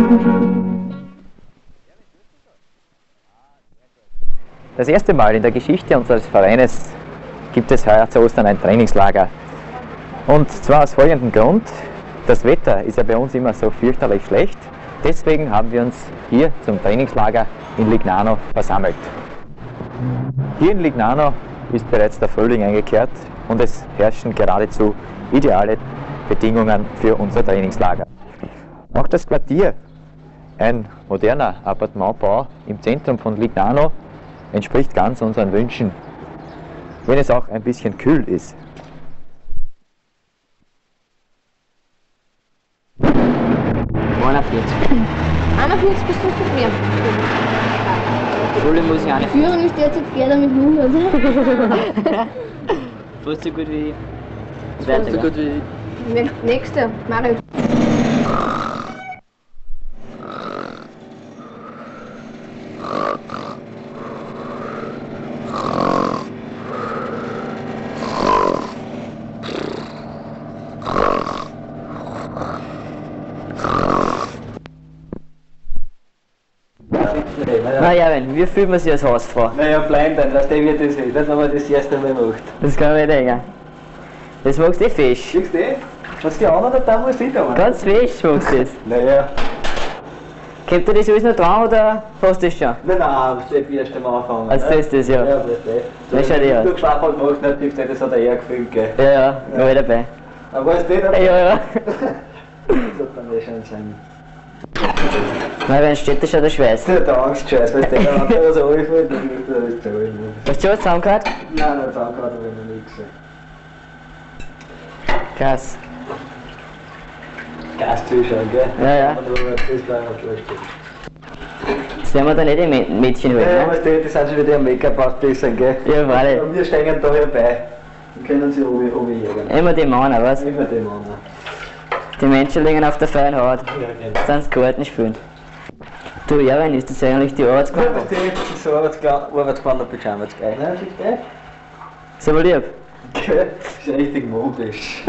Das erste Mal in der Geschichte unseres Vereines gibt es heuer zu Ostern ein Trainingslager. Und zwar aus folgendem Grund: Das Wetter ist ja bei uns immer so fürchterlich schlecht. Deswegen haben wir uns hier zum Trainingslager in Lignano versammelt. Hier in Lignano ist bereits der Frühling eingekehrt und es herrschen geradezu ideale Bedingungen für unser Trainingslager. Auch das Quartier, ein moderner Appartementbau im Zentrum von Lignano, entspricht ganz unseren Wünschen, wenn es auch ein bisschen kühl ist. 41 bist du mit mir. Schule muss ich auch nicht. Führen ist derzeit Pferde mit 100. Fast so gut wie Fast so gut wie nächste, Mario. Naja, wie fühlt man sich als Hausfrau? Naja, blindend, weißt du, wie das ist, wenn man das erste Mal macht. Das kann man nicht denken. Das magst du fest. Siehst du? Was die anderen da muss ich da machen. Ganz fest magst du das. Naja. Kommt dir das alles noch dran oder hast du das schon? Nein, das steht wie erst am Anfang. Also das ist das, ja. Ja, das ist Das schaut eh aus. Du Geschwafel gemacht, natürlich, das hat er eher gefühlt, gell. Ja, ja, war ich dabei. Aber weißt du nicht, Ja, ja. das wird dann eh schon sein. Nein, wenn steht da schon der Schweiß. Der hat Angst, Scheiß, weißt du, der andere so anfällt, dann wird er das zahlen. Hast du schon was zusammengehört? Nein, nicht zusammengehört, aber ich noch nie gesehen. Krass. Gas zuschauen, gell? Ja, ja. Aber das bleibt noch lustig. Das werden wir dann nicht die Mädchen holen, Ja, ne? weißt du, die sind schon wieder am Make-up ausbessern, gell? Ja, freilich. Und wir stehen da herbei und können sie runterjagen. Immer die Männer, was? Immer die Männer. Die Menschen liegen auf der freien Haut. Ja, genau. Sind sie Karten spielen. Du, Erwin, ist das eigentlich die Arbeitsgruppe? Weißt du, das ist so Arbeitsgewand Pyjama geil. Nein, das ist geil. So lieb. Gell? Das ist richtig modisch.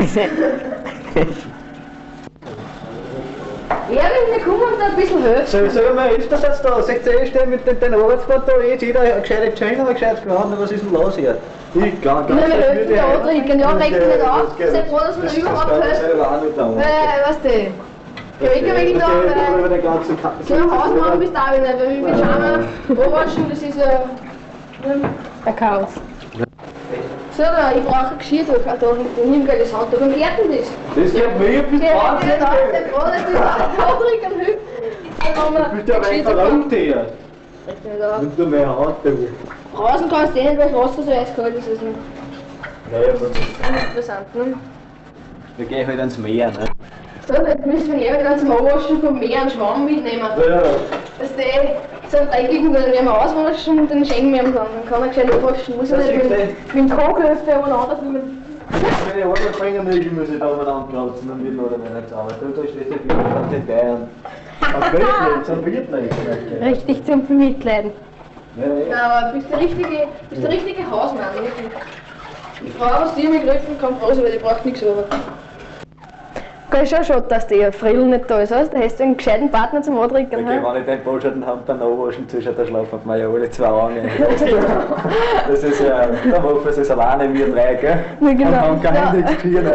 Ja, wir kommen uns da ein bisschen höher. Sag mal, ist das jetzt da? Seht ihr stehen mit den Arbeitsgewand da? Jetzt jeder ein gescheites Chain oder ein gescheites Gewand? Was ist denn los hier? Ich gar Nein, wir helfen da antrinken. Ja, regt nicht auf. Sei froh, dass wir da überhaupt helfen. Weißt du, ich kann wegen da, weil so ein Haus machen bis da wieder, weil wir Pyjama anwaschen, das ist ein Chaos. So, da, ich brauche ein Geschirrtuch, da nimm gleich das Handtuch. Und gehört denn das? Das geht mir bis Ja, 20. ich sei froh, dass das antrinken hilft. Du bist ja ein verrückt hier. Nimm du mein Handtuch. Draußen kannst du eh nicht, weil das Wasser so eiskalt ist. Also. Naja, aber Interessant, ne? wir gehen halt ans Meer, ne? So, jetzt müssen wir eben ganz zum Anwaschen vom Meer einen Schwamm mitnehmen. Ja. Dass der so einen dreckigen, dann werden wir auswaschen und dann schenken wir ihm dann. Dann kann er gescheit abwaschen. Muss er Das nicht ist mit dem Kochlöffel oder anders mit. Wenn ich Arbeit bringen will, muss ich da mal ankratzen und wieder oder nicht arbeiten. Da steht der Bier auf den Beinen. Auf Weltleid, zum Biertleid. Richtig zum Mitleiden. Ja. Aber bist der richtige Hausmann, wirklich. Die Frau, was dir mit Rücken kann, froh sein, weil die braucht nichts über. Kann ich schon schauen, dass der Frill nicht da ist, weißt? Da hast du einen gescheiten Partner zum Antrinken. Okay, wenn ich den Bullshitten habe, dann anwaschen, zuschaut, da schlafen wir ja alle 2 Augen. Das ist ja, da hoffen sie es alleine, wir 3, gell? Ja, genau. Und haben kein Ja. Handy gespielt.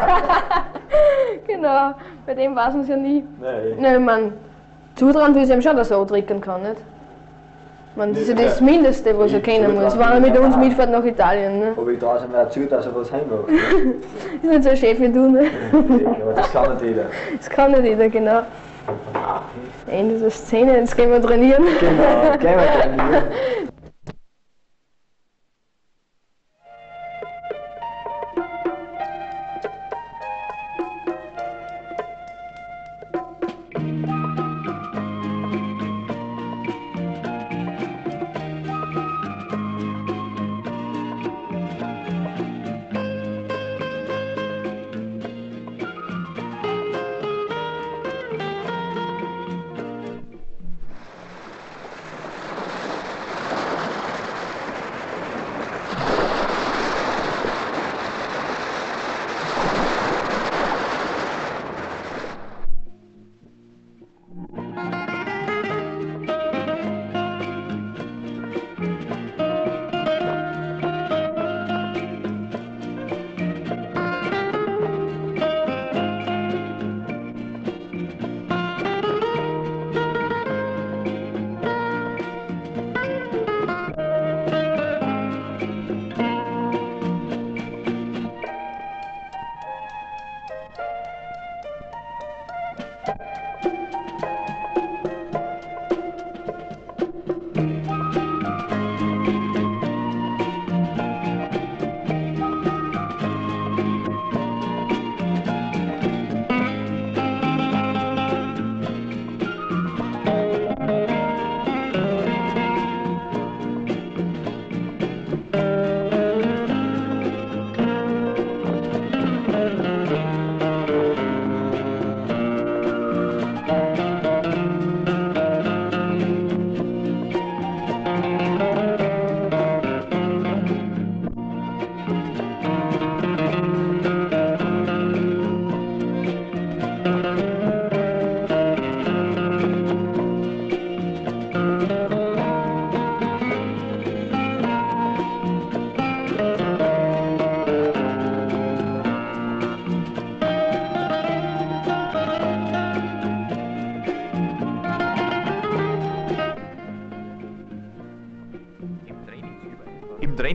Genau, bei dem weiß man es ja nie. Nein. Nein, ich meine, zutrauen will ich ihm schon, dass er antrinken kann, nicht? Ich meine, das ist ja das Mindeste, was er kennen muss, wenn er mit uns mitfährt nach Italien. Ne? Aber ich traue es mir auch zu, dass er was heimmacht. Das ist nicht so ein Chef wie du, ne? Aber das kann nicht jeder. Das kann nicht jeder, genau. Ende der Szene, jetzt gehen wir trainieren. Genau, gehen wir trainieren.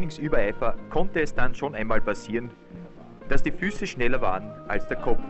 Trainingsübereifer konnte es dann schon einmal passieren, dass die Füße schneller waren als der Kopf.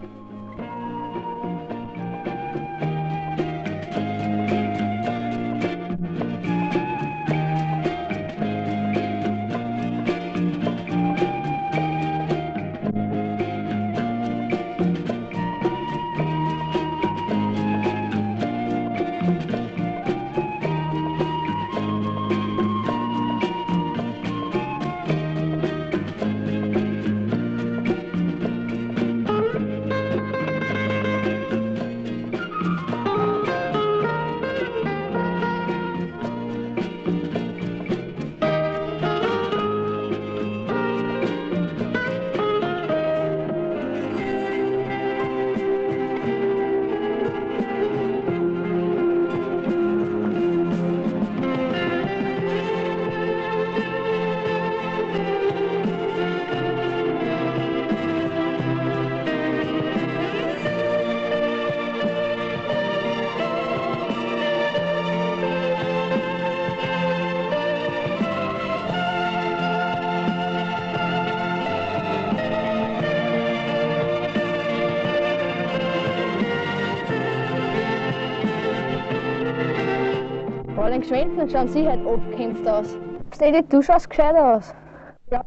Vor den Geschwänzen schauen sie halt abgekämpft aus. Stell du schaust gescheiter aus. Ja.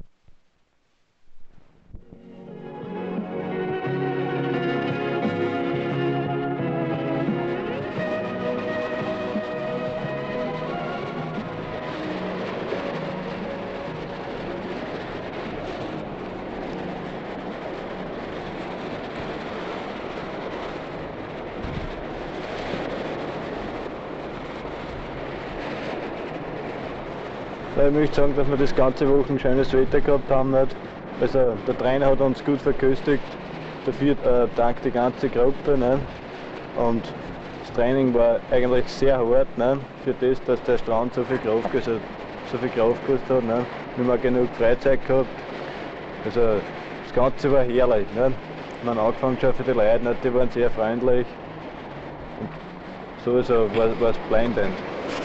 Ich möchte sagen, dass wir das ganze Woche ein schönes Wetter gehabt haben. Nicht? Also der Trainer hat uns gut verköstigt, dafür dankt die ganze Gruppe. Nicht? Und das Training war eigentlich sehr hart, nicht? Für das, dass der Strand so viel Kraft gekostet hat. Nicht? Wir haben auch genug Freizeit gehabt. Also das Ganze war herrlich. Nicht? Man hat angefangen schon für die Leute, nicht? Die waren sehr freundlich. Und sowieso war es blendend.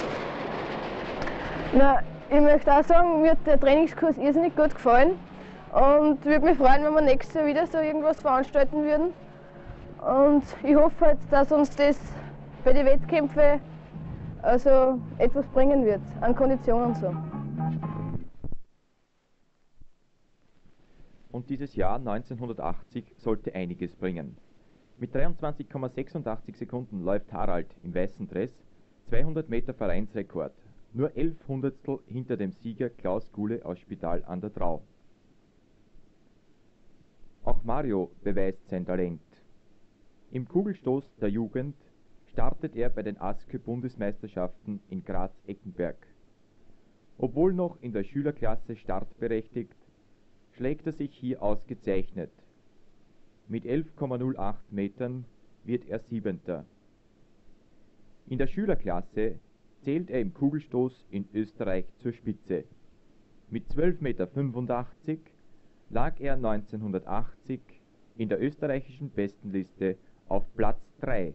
Na, ich möchte auch sagen, mir hat der Trainingskurs irrsinnig gut gefallen und würde mich freuen, wenn wir nächstes Jahr wieder so irgendwas veranstalten würden. Und ich hoffe halt, dass uns das bei den Wettkämpfen also etwas bringen wird, an Konditionen und so. Und dieses Jahr 1980 sollte einiges bringen. Mit 23,86 Sekunden läuft Harald im weißen Dress 200 Meter Vereinsrekord. Nur 11 Hundertstel hinter dem Sieger Klaus Guhle aus Spital an der Drau. Auch Mario beweist sein Talent. Im Kugelstoß der Jugend startet er bei den ASKÖ-Bundesmeisterschaften in Graz-Eckenberg. Obwohl noch in der Schülerklasse startberechtigt, schlägt er sich hier ausgezeichnet. Mit 11,08 Metern wird er Siebenter. In der Schülerklasse zählt er im Kugelstoß in Österreich zur Spitze. Mit 12,85 Meter lag er 1980 in der österreichischen Bestenliste auf Platz 3.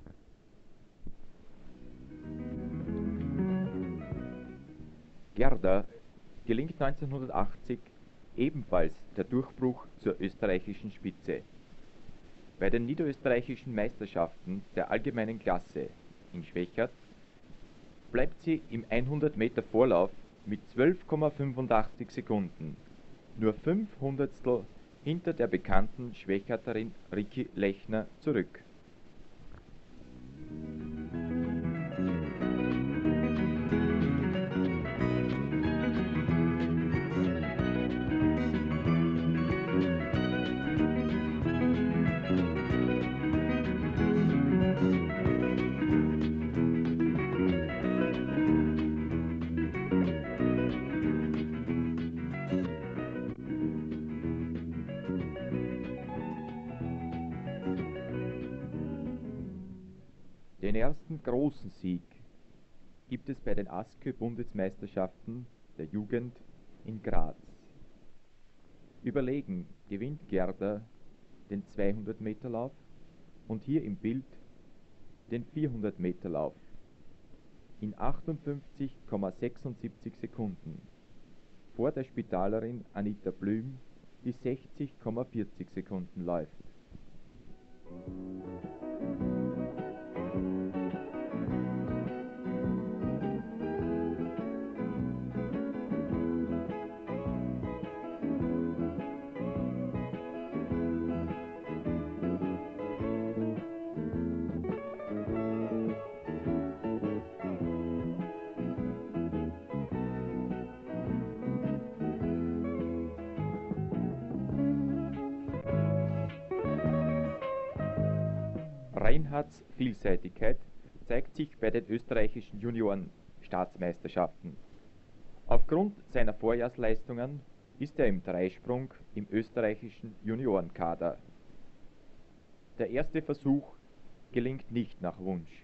Gerda gelingt 1980 ebenfalls der Durchbruch zur österreichischen Spitze. Bei den niederösterreichischen Meisterschaften der allgemeinen Klasse in Schwechat bleibt sie im 100 Meter Vorlauf mit 12,85 Sekunden, nur 5 Hundertstel hinter der bekannten Schwechaterin Ricky Lechner zurück. Den ersten großen Sieg gibt es bei den ASKÖ-Bundesmeisterschaften der Jugend in Graz. Überlegen gewinnt Gerda den 200-Meter-Lauf und hier im Bild den 400-Meter-Lauf in 58,76 Sekunden. vor der Spitalerin Anita Blüm die 60,40 Sekunden läuft. Reinhardts Vielseitigkeit zeigt sich bei den österreichischen Junioren-Staatsmeisterschaften. Aufgrund seiner Vorjahrsleistungen ist er im Dreisprung im österreichischen Juniorenkader. Der erste Versuch gelingt nicht nach Wunsch.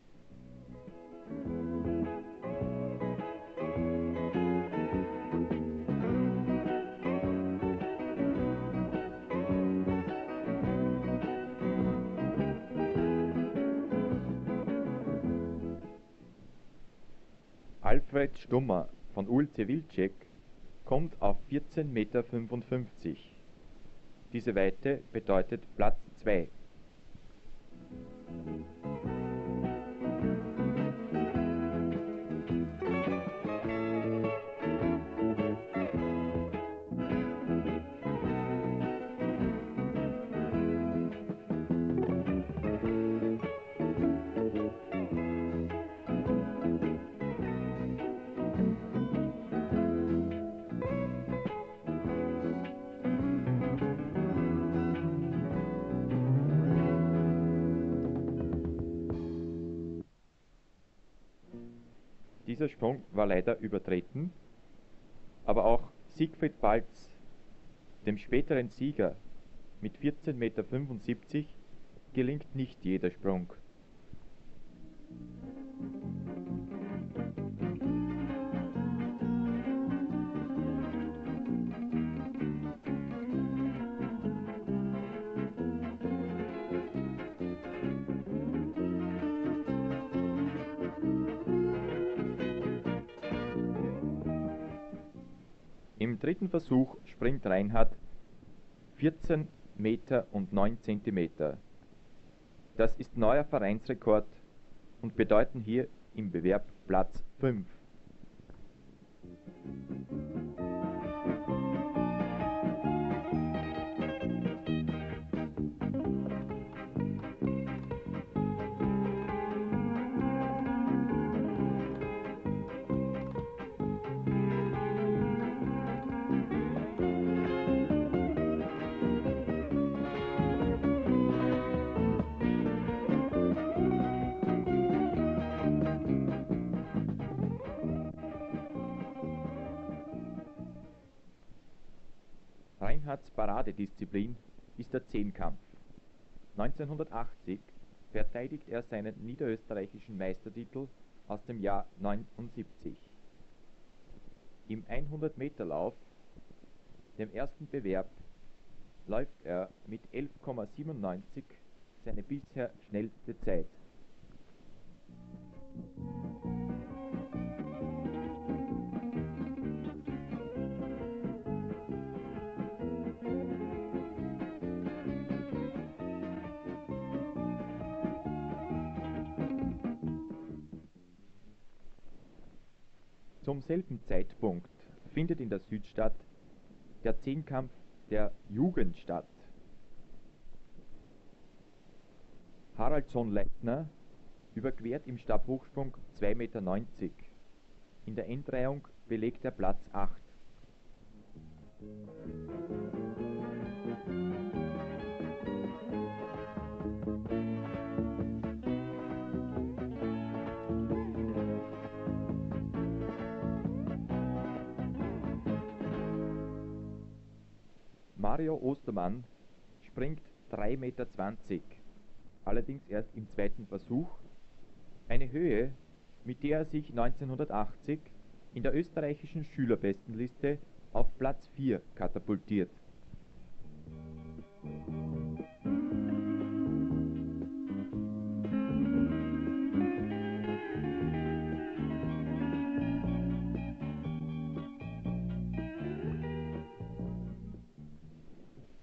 Alfred Stummer von Ulce Wilczek kommt auf 14,55 Meter. Diese Weite bedeutet Platz 2. Dieser Sprung war leider übertreten, aber auch Siegfried Balz, dem späteren Sieger mit 14,75 Meter, gelingt nicht jeder Sprung. Im dritten Versuch springt Reinhardt 14 Meter und 9 Zentimeter. Das ist neuer Vereinsrekord und bedeuten hier im Bewerb Platz 5. Reinhardts Paradedisziplin ist der Zehnkampf. 1980 verteidigt er seinen niederösterreichischen Meistertitel aus dem Jahr 79. Im 100-Meter-Lauf, dem ersten Bewerb, läuft er mit 11,97 seine bisher schnellste Zeit. Zum selben Zeitpunkt findet in der Südstadt der Zehnkampf der Jugend statt. Haraldsson Leitner überquert im Stabhochsprung 2,90 Meter. In der Endreihung belegt er Platz 8. Mario Ostermann springt 3,20 Meter, allerdings erst im zweiten Versuch, eine Höhe, mit der er sich 1980 in der österreichischen Schülerbestenliste auf Platz 4 katapultiert.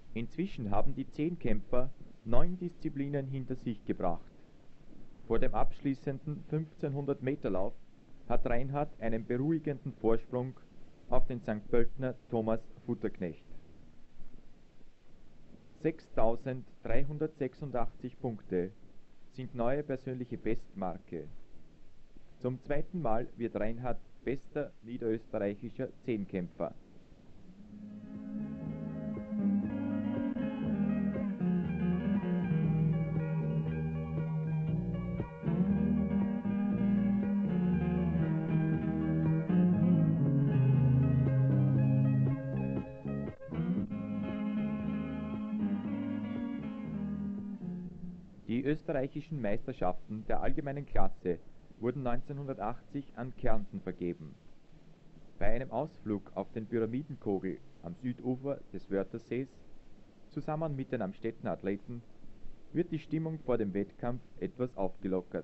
Inzwischen haben die 10 Kämpfer 9 Disziplinen hinter sich gebracht. Vor dem abschließenden 1500-Meter-Lauf hat Reinhard einen beruhigenden Vorsprung auf den St. Pöltener Thomas Futterknecht. 6.386 Punkte sind neue persönliche Bestmarke. Zum zweiten Mal wird Reinhard bester niederösterreichischer Zehnkämpfer. Die österreichischen Meisterschaften der allgemeinen Klasse wurden 1980 an Kärnten vergeben. Bei einem Ausflug auf den Pyramidenkogel am Südufer des Wörthersees, zusammen mit den Amstettner Athleten, wird die Stimmung vor dem Wettkampf etwas aufgelockert.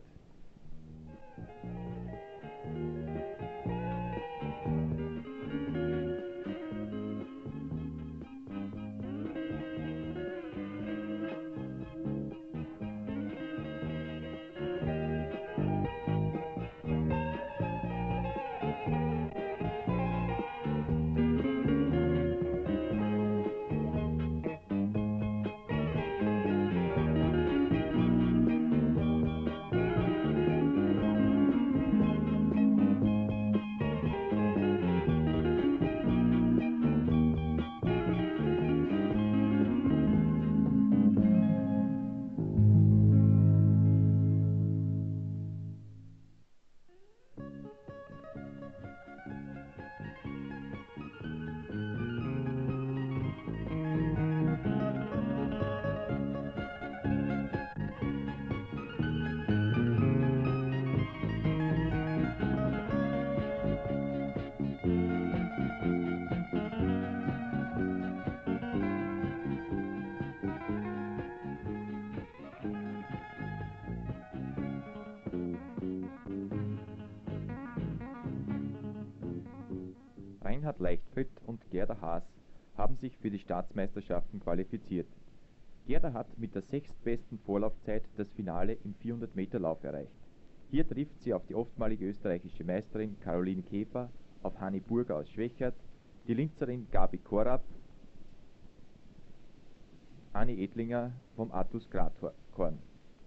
Reinhard Leichtfried und Gerda Haas haben sich für die Staatsmeisterschaften qualifiziert. Gerda hat mit der 6. besten Vorlaufzeit das Finale im 400-Meter-Lauf erreicht. Hier trifft sie auf die oftmalige österreichische Meisterin Caroline Käfer, auf Hanni Burger aus Schwechat, die Linzerin Gabi Korab, Anni Edlinger vom Attus Gradkorn.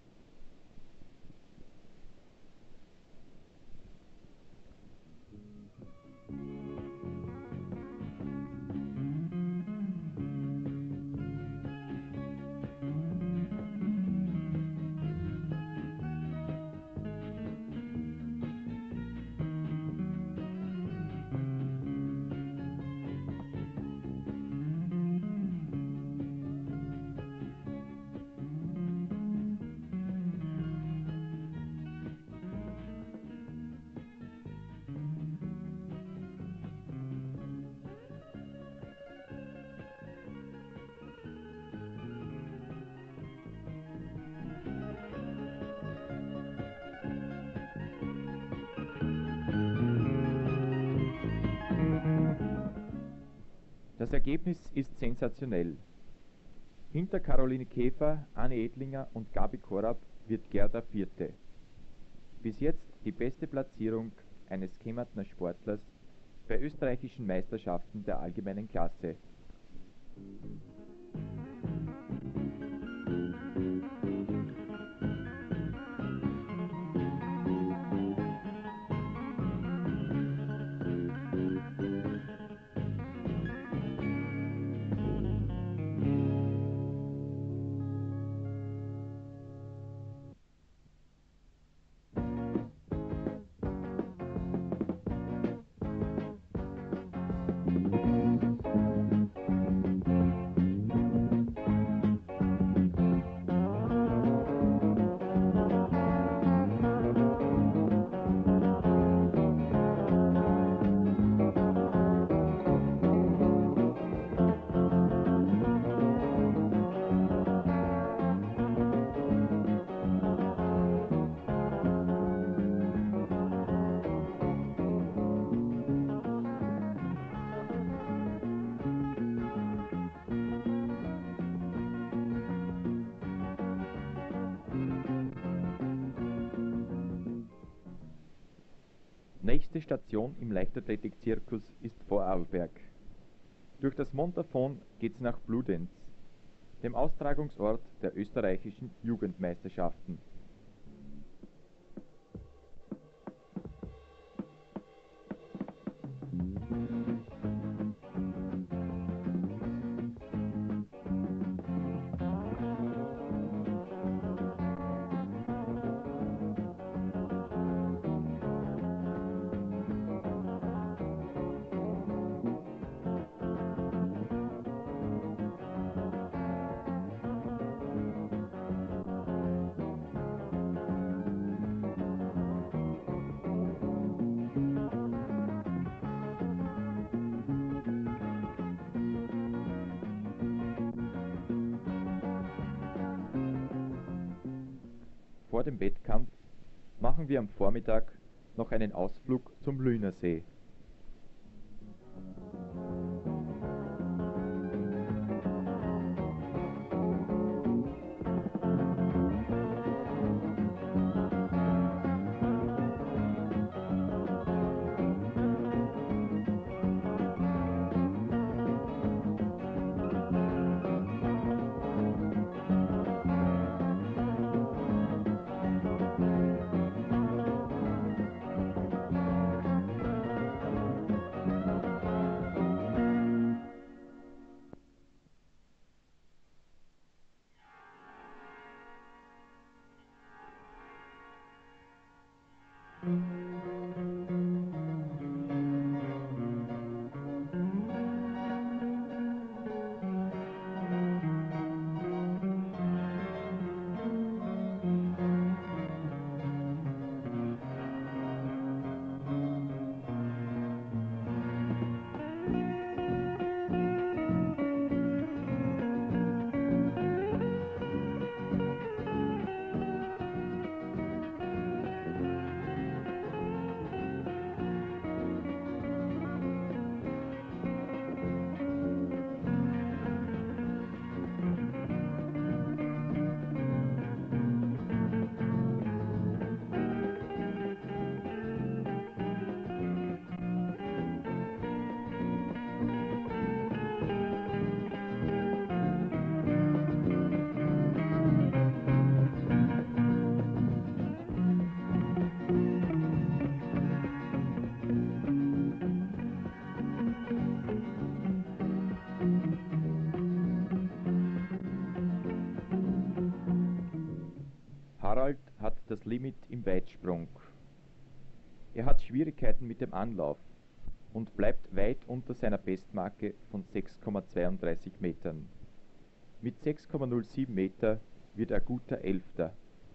Das Ergebnis ist sensationell. Hinter Caroline Käfer, Anni Edlinger und Gabi Korab wird Gerda Vierte. Bis jetzt die beste Platzierung eines Kärntner Sportlers bei österreichischen Meisterschaften der allgemeinen Klasse. Nächste Station im Leichtathletik-Zirkus ist Vorarlberg. Durch das Montafon geht's nach Bludenz, dem Austragungsort der österreichischen Jugendmeisterschaften. Vor dem Wettkampf machen wir am Vormittag noch einen Ausflug zum Lühnersee. Harald hat das Limit im Weitsprung. Er hat Schwierigkeiten mit dem Anlauf und bleibt weit unter seiner Bestmarke von 6,32 Metern. Mit 6,07 Meter wird er guter Elfter.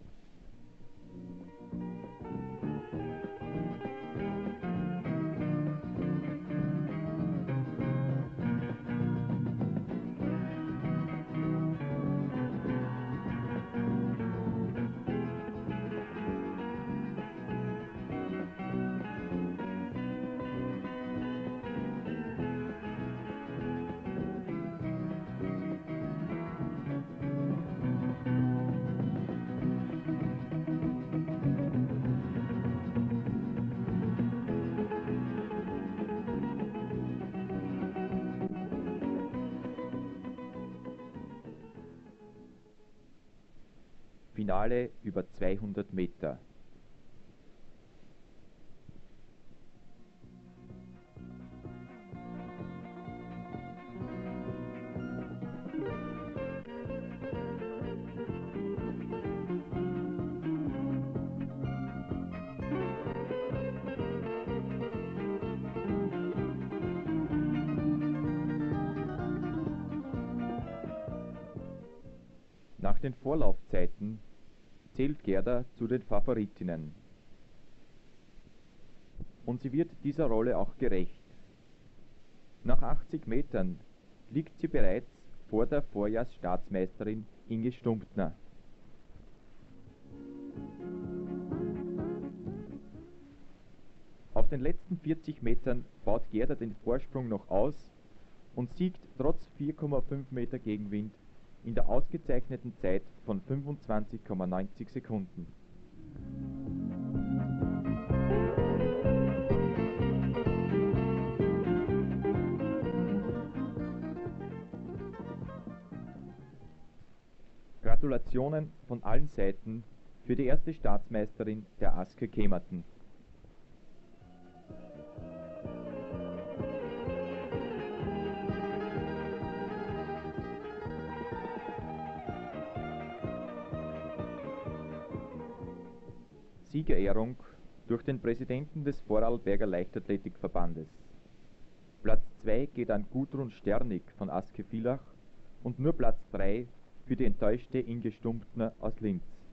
Finale über 200 Meter. Nach den Vorlaufzeiten zählt Gerda zu den Favoritinnen. Und sie wird dieser Rolle auch gerecht. Nach 80 Metern liegt sie bereits vor der Vorjahrsstaatsmeisterin Inge Stumptner. Auf den letzten 40 Metern baut Gerda den Vorsprung noch aus und siegt trotz 4,5 Meter Gegenwind in der ausgezeichneten Zeit von 25,90 Sekunden. Gratulationen von allen Seiten für die erste Staatsmeisterin der Aske Kematen. Siegerehrung durch den Präsidenten des Vorarlberger Leichtathletikverbandes. Platz 2 geht an Gudrun Sternig von Aske Villach und nur Platz 3 für die enttäuschte Inge Stumptner aus Linz.